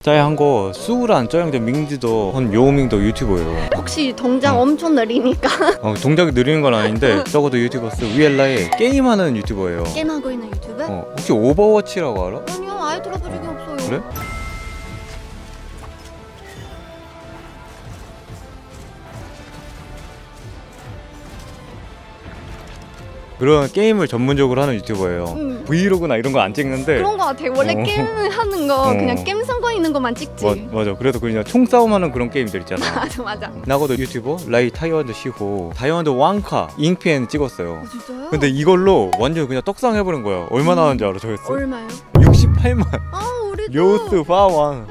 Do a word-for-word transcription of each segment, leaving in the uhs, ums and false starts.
在韩国苏란这样的名字的很有名的유튜버예요. 혹시 동작 어. 엄청 느리니까? 어, 동작이 느리는 건 아닌데 적어도 유튜버스 위엘라의 게임하는 유튜버예요. 게임하고 있는 유튜버? 어, 혹시 오버워치라고 알아? 아니요, 아예 들어본 적이 없어요. 그래? 그런 게임을 전문적으로 하는 유튜버예요. 음. 브이로그나 이런 거 안 찍는데 그런 거 같아. 원래 어. 게임을 하는 거 어. 그냥 게임 상관 있는 것만 찍지. 마, 맞아. 그래도 그냥 총싸움하는 그런 게임들 있잖아. 맞아 맞아. 나고도 유튜버 라이 타이완드 시호 타이완드 왕카 잉피엔 찍었어요. 어, 진짜요? 근데 이걸로 완전 그냥 떡상 해버린 거야. 얼마나 음. 하는지 알아? 저였어? 얼마요? 육십팔만. 아 우리도. 요스 파완.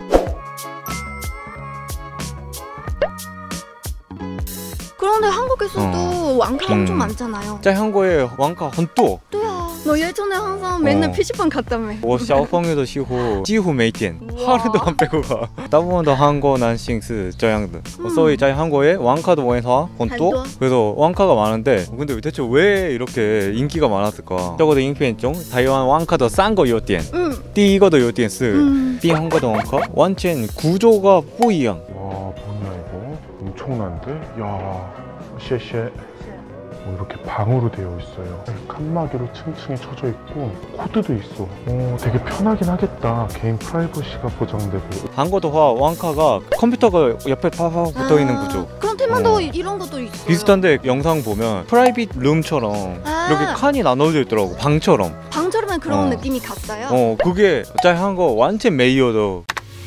그런데 한국에서도 어. 왕카 엄청 음. 많잖아요. 在韩国에 왕카 很多. 또야. 너 예전에 항상 맨날 어. 피시방 갔다며. 我小朋友的时候几乎每天 하루도 안 빼고 가. 大部分的韩国男性是这样的.所以在 한국에 왕카도 원사 很多. 그래서 왕카가 많은데 근데 대체 왜 이렇게 인기가 많았을까? 这个的影片中台湾 왕카도 싼 거有点. 음. 第一个的有点是 음. 第한국的 왕카 완전 구조가 不一样. 와 뭐냐 이거 엄청난데? 야 쉐쉐 뭐 이렇게 방으로 되어 있어요. 칸막이로 층층이 쳐져 있고 코드도 있어. 어, 되게 편하긴 하겠다. 개인 프라이버시가 보장되고. 한국도 왕카가 컴퓨터가 옆에 파파 붙어 있는 아, 구조. 그럼 테마도 어. 이런 것도 있어요. 비슷한데 영상 보면 프라이빗 룸처럼 아. 이렇게 칸이 나눠져 있더라고. 방처럼. 방처럼 그런 어. 느낌이 갔어요. 어 그게 짤 한거 완전 메이어도.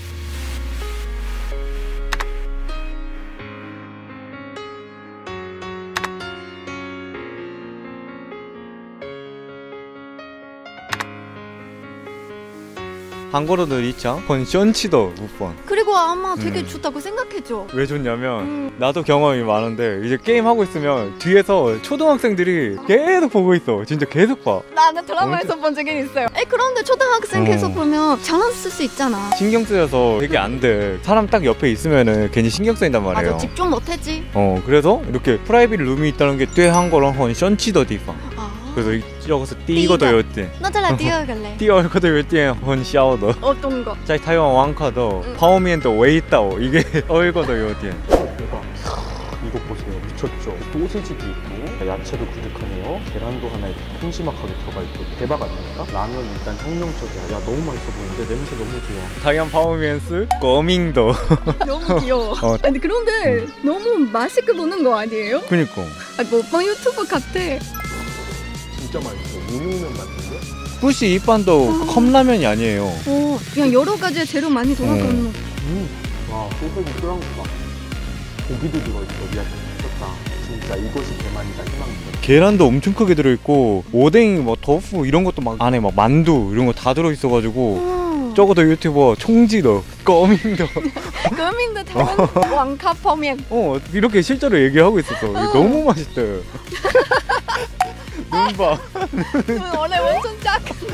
한국어들 있죠? 컨션치도 못 번. 그리고 아마 되게 음. 좋다고 생각해줘. 왜 좋냐면 음. 나도 경험이 많은데 이제 게임 하고 있으면 뒤에서 초등학생들이 계속 보고 있어. 진짜 계속 봐. 나는 드라마에서 본 적이 있어요. 에 그런데 초등학생 계속 음. 보면 장난 쓸 수 있잖아. 신경 쓰여서 되게 안 돼. 사람 딱 옆에 있으면은 괜히 신경 쓰인단 말이에요. 맞아, 집중 못하지. 어 그래서 이렇게 프라이빗 룸이 있다는 게 꽤 한국어랑 헌션치더 디방. 아. 그래서 여기서 띠거도 요띠. 나 잘라 뛰어갈래. 第二个的有点很小的 어떤 거? 在台湾王卡的 응. 泡面的味道 이게 얼거도有点 대박. 이거 보세요. 미쳤죠? 소시지도 있고 야채도 그득하네요. 계란도 하나 이렇게 큼지막하게 들어가 있고 대박 아닙니까? 라면 일단 혁명적이야. 야 너무 맛있어 보이는데 냄새 너무 좋아. 台湾泡面是 거밍도 너무 귀여워. 어. 아니 그런데 너무 맛있게 보는 거 아니에요? 그니까 아니 먹방 유튜버 같아. 진짜 맛있어. 우육면 같은데? 푸시 이반도 어. 컵라면이 아니에요. 어, 그냥 여러 가지 재료 많이 들어가는 거. 음. 와 소세지 끓여온 거 봐. 고기도 들어있어. 미안해. 미쳤다. 진짜 이것이 대만이다. 희망이다. 계란도 엄청 크게 들어있고 오뎅, 뭐 더프 이런 것도 막 안에 막 만두 이런 거 다 들어있어가지고 어. 저거도 유튜버 총지도 거밍도 거민도 다른 왕카泡面. 어 이렇게 실제로 얘기하고 있었어. 이게 너무 맛있대. 눈 봐. 원래 완전 작은데.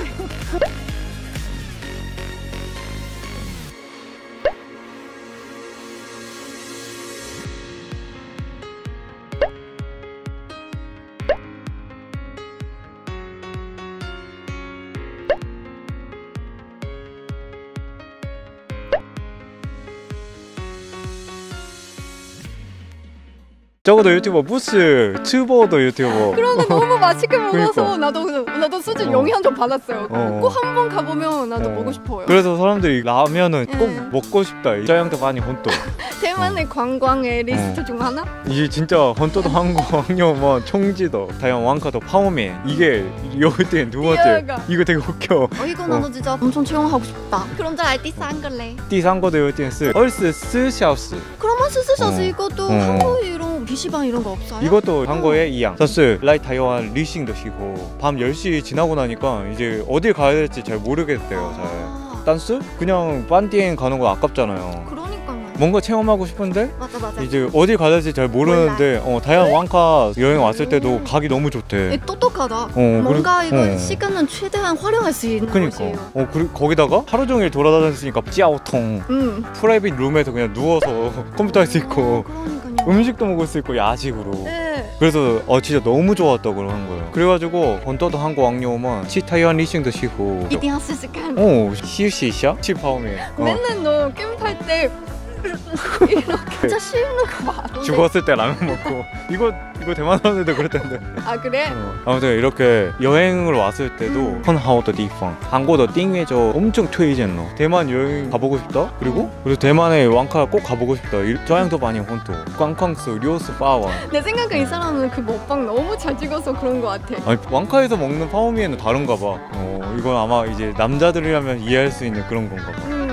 저거도 유튜버 부스 튜버도 유튜버. 그런데 너무 맛있게 먹어서 그러니까. 나도 나도 수진 어. 영향 좀 받았어요. 어. 꼭 한 번 가보면 나도 어. 먹고 싶어요. 그래서 사람들이 라면은 꼭 음. 먹고 싶다. 이 짜양도 많이 혼또. 대만의 관광의 리스트 어. 중 하나? 이게 진짜 혼또도 한국 왕요 뭐 총지도 다양 왕카도 파오면 이게 요때 두 번째. 이해가. 이거 되게 웃겨. 어 이거 나도 진짜 엄청 체험하고 싶다. 그럼 잘 알티 싼 걸래. 第三个的有点是二十四小时 그러면 스스셔서 어. 이것도 어. 한국 이런 피시방 이런 거 없어요? 이것도 한국에 이양 사실 라이 타이완 리싱도 쉬고 밤 열 시 지나고 나니까 이제 어딜 가야 될지 잘 모르겠대요. 잘. 아, 딴스? 그냥 반디엔 가는 거 아깝잖아요. 그러니까요. 뭔가 체험하고 싶은데 맞아 맞아. 이제 어디 가야 될지 잘 모르는데 어, 다양한 왕카 여행 왔을 때도 가기 너무 좋대. 에, 똑똑하다. 어, 뭔가 그리- 이거 어. 시간은 최대한 활용할 수 있는 그니까 곳이에요. 어 그리, 거기다가 하루 종일 돌아다녔으니까 찌아오통 음. 프라이빗 룸에서 그냥 누워서 컴퓨터 할 수 있고 어, 그러니까요. 음식도 먹을 수 있고 야식으로 네. 그래서 어 진짜 너무 좋았다고 그러는 거예요. 그래가지고 본토도 한국 왕녀오면 시 타이완 리싱도 쉬고 一定要试试看。 어 시시샤 시 파오미 어. 맨날 너 게임 할때 이렇게 진짜 쉬는 거 봐. 죽었을 때 라면 먹고 이거 이거 대만 사람들도 그랬던데. 아 그래? 어. 아무튼 이렇게 여행을 왔을 때도 헌하오더 디팡 한국의 띵웨저 엄청推荐로 대만 여행 가보고 싶다. 그리고 그리고 대만의 왕카 꼭 가보고 싶다. 저양도 많이 혼토 꽝꽝스 료스 파원. 내 생각에 이 사람은 그 먹방 너무 잘 찍어서 그런 거 같아. 아니 왕카에서 먹는 파오미에는 다른가 봐. 어 이건 아마 이제 남자들이라면 이해할 수 있는 그런 건가 봐. 음.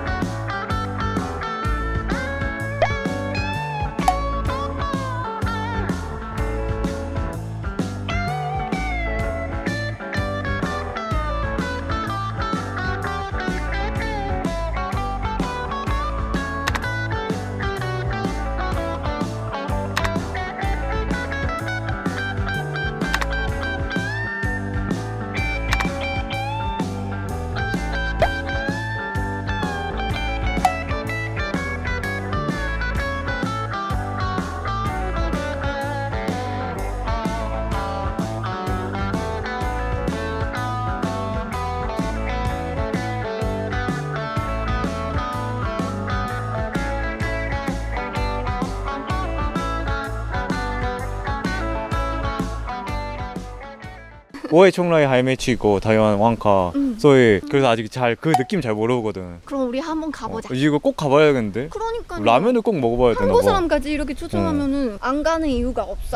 오해 총라이 할매치고 타이완 왕카 음. 소위 그래서 아직 잘 그 느낌 잘 모르거든. 그럼 우리 한번 가보자. 어, 이거 꼭 가봐야겠는데. 그러니까 라면을 꼭 먹어봐야 되나 봐. 한국 사람까지 이렇게 추천하면은 안 가는 이유가 없어.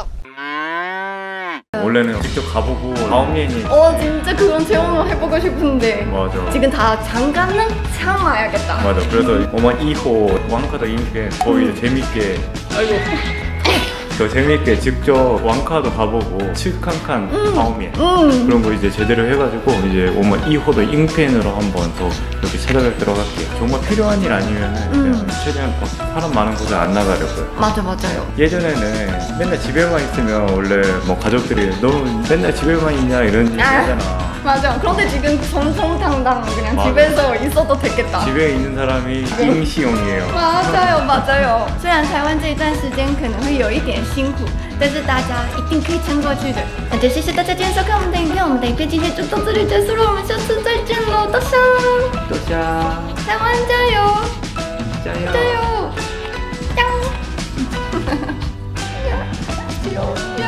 원래는 직접 가보고 다음년이 어 진짜 그런 체험을 해보고 싶은데 맞아. 지금 다 잠깐은 참아야겠다. 맞아. 그래서 어머 이호 왕카도 인게 더 이제 재밌게 아이고 더 재밌게 직접 왕카도 가보고 칠칸칸 다음에 음. 그런 거 이제 제대로 해가지고 이제 어머 이호도 잉팬으로 한번 더 이렇게 찾아뵙도록 할게요. 정말 필요한 일 아니면은 그냥 음. 최대한 막 사람 많은 곳에 안 나가려고요. 맞아 맞아요. 예전에는 맨날 집에만 있으면 원래 뭐 가족들이 너 맨날 집에만 있냐 이런 얘기 아. 하잖아. 맞아. 그런데 지금 정정당당 그냥 맞아. 집에서 있어도 되겠다. 집에 있는 사람이 잉시용이에요. 맞아요, 맞아요.虽然台湾这一段时间可能会有一点辛苦，但是大家一定可以撑过去的。那就谢谢大家今天收看我们的影片，我们的影片今天就到这里结束了，我们下次再见喽，大家， 多加台湾加油， 加油加油，加油，加油！